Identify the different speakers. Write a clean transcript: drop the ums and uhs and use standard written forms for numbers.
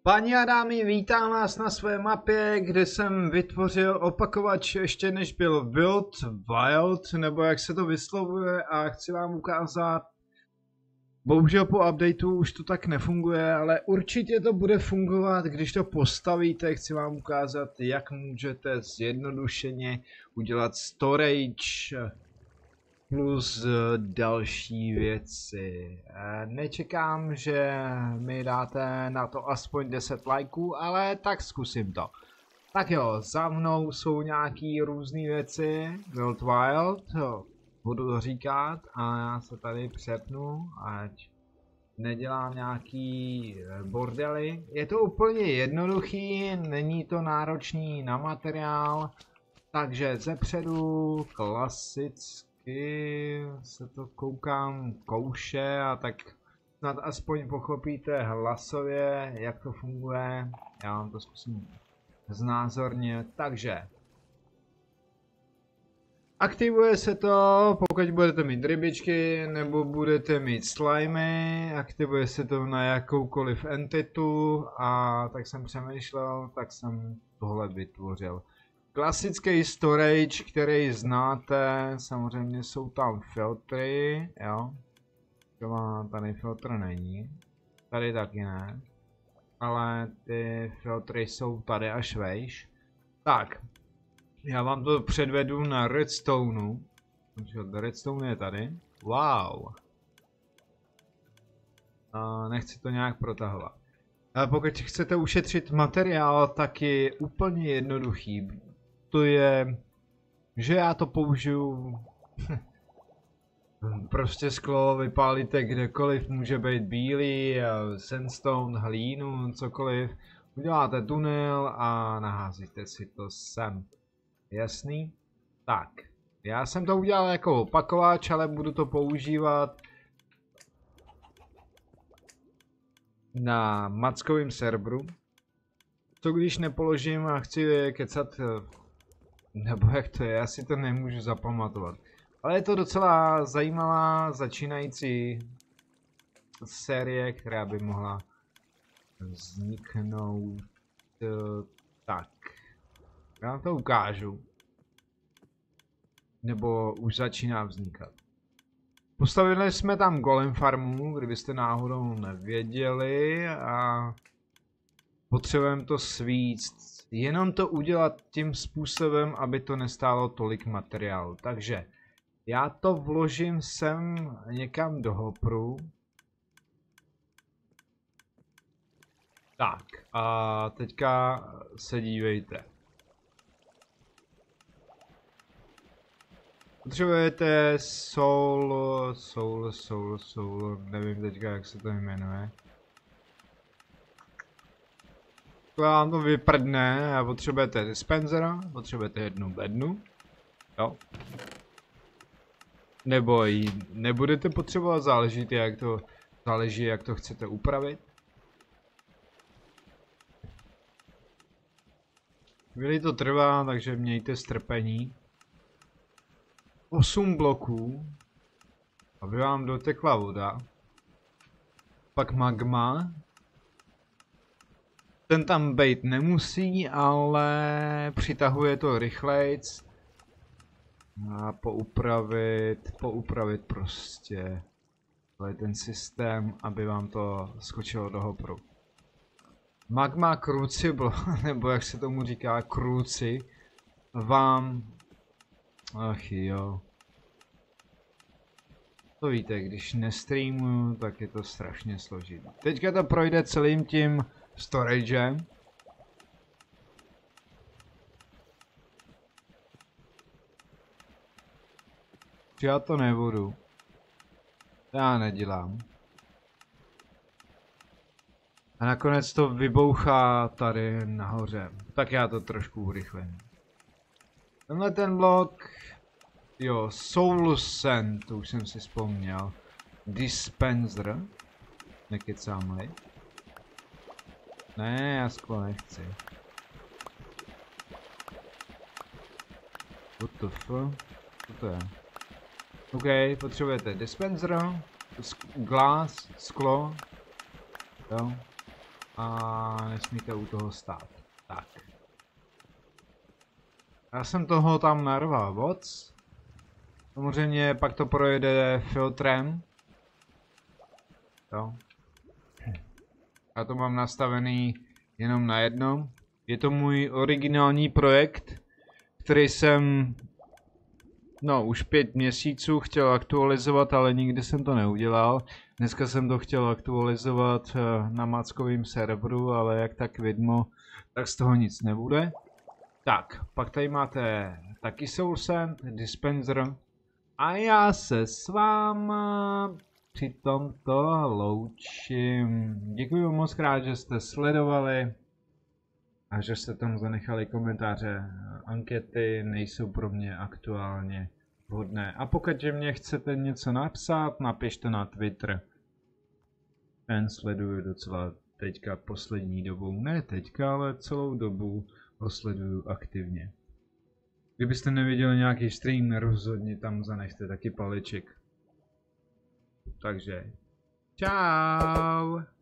Speaker 1: Páni a dámy, vítám vás na své mapě, kde jsem vytvořil opakovač ještě než byl Wild, nebo jak se to vyslovuje, a chci vám ukázat. Bohužel po updateu už to tak nefunguje, ale určitě to bude fungovat, když to postavíte. Chci vám ukázat, jak můžete zjednodušeně udělat storage plus další věci. Nečekám, že mi dáte na to aspoň 10 lajků, ale tak zkusím to. Tak jo, za mnou jsou nějaký různé věci, Wild, budu to říkat a já se tady přepnu, ať nedělám nějaký bordely. Je to úplně jednoduchý, není to náročný na materiál, takže zepředu klasicky se to koukám kouše a tak snad aspoň pochopíte hlasově, jak to funguje. Já vám to zkusím znázornit. Takže aktivuje se to, pokud budete mít rybičky nebo budete mít slimy, aktivuje se to na jakoukoliv entitu a tak jsem přemýšlel, tak jsem tohle vytvořil. Klasický storage, který znáte, samozřejmě jsou tam filtry, jo. Tady filtr není, tady taky ne, ale ty filtry jsou tady až vejš. Tak, já vám to předvedu na redstoneu, redstone je tady, wow. Nechci to nějak protahovat. A pokud chcete ušetřit materiál, tak je úplně jednoduchý. To je, že já to použiju, prostě sklo vypálíte kdekoliv, může být bílý, sandstone, hlínu, cokoliv. Uděláte tunel a naházíte si to sem. Jasný? Tak, já jsem to udělal jako opakovač, ale budu to používat na mackovém serveru. Co když nepoložím a chci kecat, nebo jak to je, já si to nemůžu zapamatovat. Ale je to docela zajímavá začínající série, která by mohla vzniknout. Tak, já vám to ukážu. Nebo už začíná vznikat. Postavili jsme tam golem farmu, kdybyste náhodou nevěděli, a potřebujeme to svíct. Jenom to udělat tím způsobem, aby to nestálo tolik materiálu. Takže já to vložím sem někam do hopru. Tak a teďka se dívejte. Potřebujete soul, nevím teďka, jak se to jmenuje. To vám to vyprdne a potřebujete dispenzera, potřebujete jednu bednu, jo. Nebo ji nebudete potřebovat, záleží jak to chcete upravit. Chvíli to trvá, takže mějte strpení. 8 bloků, aby vám dotekla voda. Pak magma. Ten tam být nemusí, ale přitahuje to rychlejc. A poupravit prostě ten systém, aby vám to skočilo do hopru. Magma crucible, nebo jak se tomu říká, kruci, vám... Ach jo. To víte, když nestreamuju, tak je to strašně složité. Teďka to projde celým tím storagem. Já to nebudu. Já nedělám. A nakonec to vybouchá tady nahoře. Tak já to trošku urychlím. Tenhle ten blok, jo, Soul Sand, to už jsem si vzpomněl. Dispenser, nekecámli. Ne, já sklo nechci. What the fuck? Co to je? OK, potřebujete dispenser, glass, sklo, jo. A nesmíte u toho stát. Tak. Já jsem toho tam narval moc. Samozřejmě pak to projede filtrem. Jo. Já to mám nastavený jenom na jednom. Je to můj originální projekt, který jsem už 5 měsíců chtěl aktualizovat, ale nikdy jsem to neudělal. Dneska jsem to chtěl aktualizovat na mackovém serveru, ale jak tak vidno, tak z toho nic nebude. Tak, pak tady máte taky Soul Sand, Dispenser. A já se s váma při tomto loučím. Děkuji moc krát, že jste sledovali a že jste tam zanechali komentáře. Ankety nejsou pro mě aktuálně vhodné. A pokud mě chcete něco napsat, napište na Twitter. Ten sleduju docela teďka poslední dobou. Ne teďka, ale celou dobu ho sleduju aktivně. Kdybyste neviděli nějaký stream, rozhodně tam zanechte taky paleček. Takže, čau!